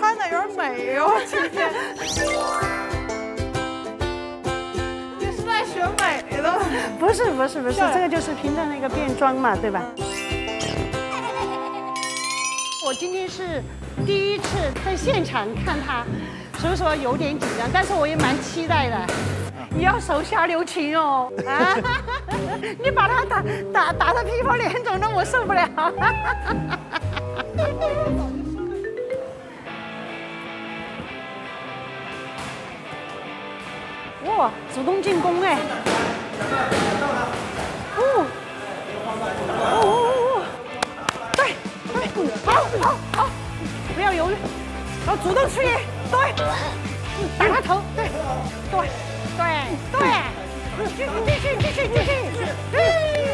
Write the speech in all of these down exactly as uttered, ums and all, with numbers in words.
穿的有点美哦，今天。你是来学美的？ 不是不是不是，这个就是平常那个变装嘛，对吧？我今天是第一次在现场看他，所以说有点紧张，但是我也蛮期待的。你要手下留情哦，啊！你把他打打打得皮肤脸肿的，我受不了。哇，主动进攻哎！哦，哦哦哦，对对，好好好，不要犹豫，然后主动出击，对，打他头，对对对对，继续继续继续继续，对，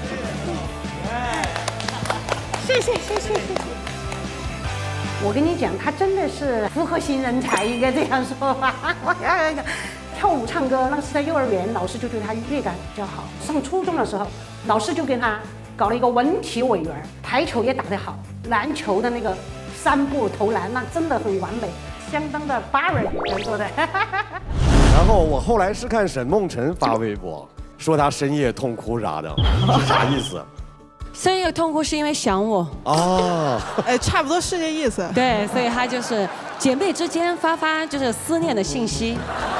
谢谢谢谢谢谢。我跟你讲，他真的是复合型人才，应该这样说吧。跳舞唱歌，那是在幼儿园，老师就对他乐感比较好。上初中的时候，老师就跟他搞了一个文体委员，排球也打得好，篮球的那个三步投篮那真的很完美，相当的巴人人做的。 然后我后来是看沈梦辰发微博，说他深夜痛哭啥的，是啥意思？ 深夜痛哭是因为想我哦， 哎，差不多是这意思。 对，所以他就是姐妹之间发发就是思念的信息。